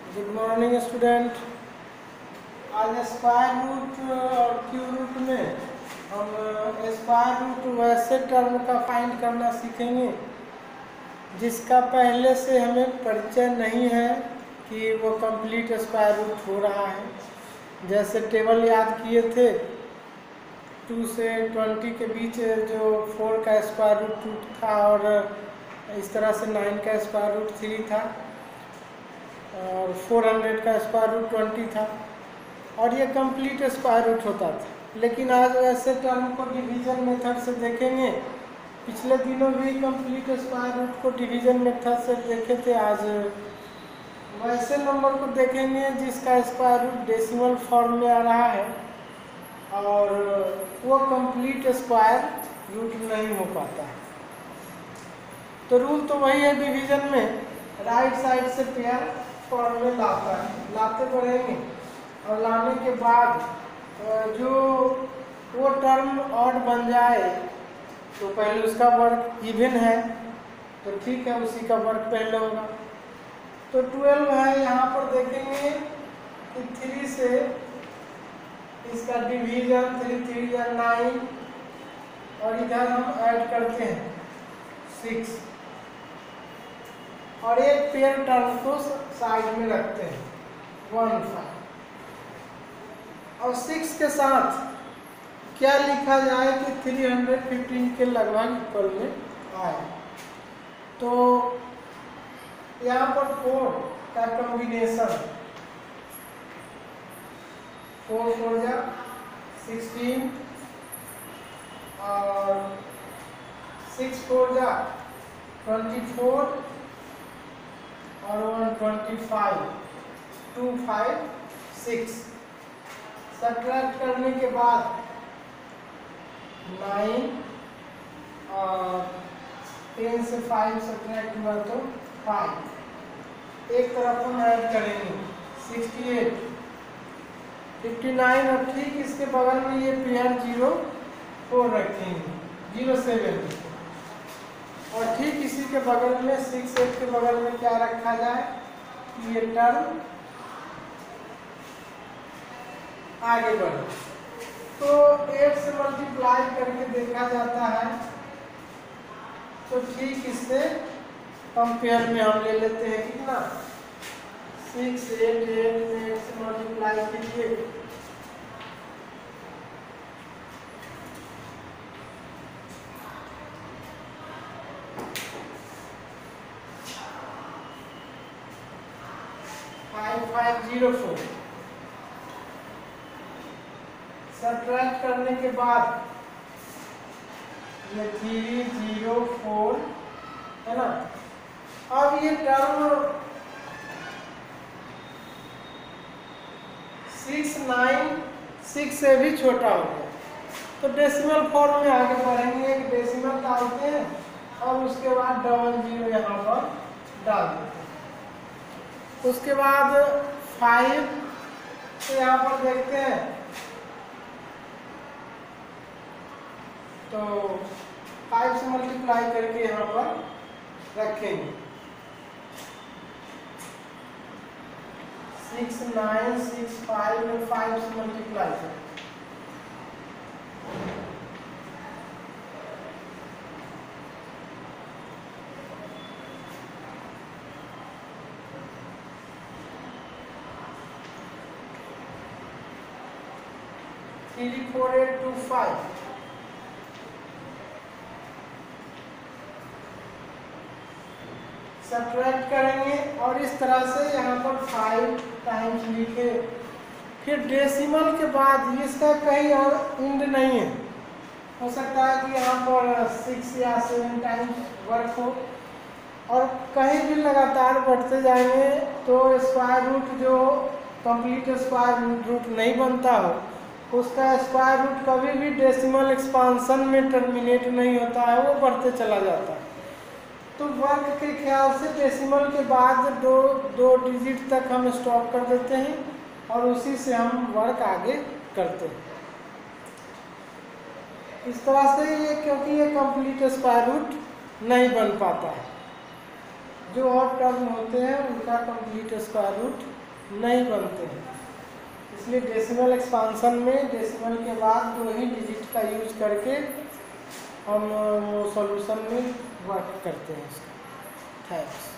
Good morning student. आज square root और cube root में हम स्क्वायर रूट वैसे टर्म का फाइंड करना सीखेंगे जिसका पहले से हमें परिचय नहीं है कि वो कंप्लीट स्क्वायर रूट हो रहा है। जैसे टेबल याद किए थे 2 से 20 के बीच जो 4 का स्क्वायर रूट 2 था और इस तरह से 9 का स्क्वायर रूट 3 था और 400 का स्क्वायर रूट 20 था और ये कंप्लीट स्क्वायर रूट होता था। लेकिन आज वैसे टर्म को डिवीजन मेथड से देखेंगे। पिछले दिनों भी कंप्लीट स्क्वायर रूट को डिवीजन मेथड से देखे थे। आज वैसे नंबर को देखेंगे जिसका स्क्वायर रूट डेसिमल फॉर्म में आ रहा है और वो कंप्लीट स्क्वायर रूट नहीं हो पाता है। तो रूल तो वही है, डिवीजन में राइट साइड से पेयर फॉर्म में लाते बढ़ेंगे और लाने के बाद जो वो टर्म ऑड बन जाए तो पहले उसका वर्क इवन है तो ठीक है, उसी का वर्क पहले होगा। तो 12 है, यहाँ पर देखेंगे कि 3 से इसका डिवीजन 3 3 या 9 और इधर हम ऐड करते हैं 6 और एक पेयर टर्म को साइड में रखते हैं 1 5 और 6 के साथ क्या लिखा जाए कि 315 के लगभग इक्वल में आए। तो यहाँ पर 4 का कॉम्बिनेशन 4 4 जा 16 और 6 4 जा 24 और 125 2 5 6 सब्ट्रैक्ट करने के बाद 9 और 10 से 5 सब्ट्रैक्ट हुआ तो 5। एक तरफ हम ऐड करेंगे 68 59 और ठीक इसके बगल में ये पेयर 0 4 रखेंगे 07 और ठीक इसी के बगल में 6 8 के बगल में क्या रखा जाए कि ये टर्म आगे बढ़े। तो 8 से मल्टीप्लाई करके देखा जाता है तो ठीक इससे कंपेयर में हम ले लेते हैं कितना 6 8 में 8 से मल्टीप्लाई कीजिए 5504 सब्ट्रैक्ट करने के बाद ये 304 है ना। अब ये टर्म 6 9 6 से भी छोटा हो गया तो डेसिमल फॉर्म में आगे बढ़ेंगे। एक डेसिमल डालते हैं और उसके बाद 00 यहाँ पर डाल देते हैं। उसके बाद 5 तो यहाँ पर देखते हैं तो 5 से मल्टीप्लाई करके यहाँ पर रखेंगे 6 9 6 5 में 5 से मल्टीप्लाई करें थ्री 4 8 2 5 सब्ट्रैक्ट करेंगे और इस तरह से यहाँ पर 5 टाइम्स लिखे। फिर डेसिमल के बाद इसका कहीं और इंड नहीं है, हो सकता है कि यहाँ पर 6 या 7 टाइम्स वर्क हो और कहीं भी लगातार बढ़ते जाएंगे तो स्क्वायर रूट जो कंप्लीट स्क्वायर रूट नहीं बनता हो उसका स्क्वायर रूट कभी भी डेसिमल एक्सपांसन में टर्मिनेट नहीं होता है, वो बढ़ते चला जाता है। तो वर्क के ख्याल से डेसिमल के बाद दो डिजिट तक हम स्टॉप कर देते हैं और उसी से हम वर्क आगे करते हैं। इस तरह से ये क्योंकि ये कंप्लीट स्क्वायर रूट नहीं बन पाता है, जो और टर्म होते हैं उनका कंप्लीट स्क्वायर रूट नहीं बनते हैं। इसलिए डेसिमल एक्सपांसन में डेसिमल के बाद 2 ही डिजिट का यूज करके हम सॉल्यूशन में वर्क करते हैं इसका। थैंक्स।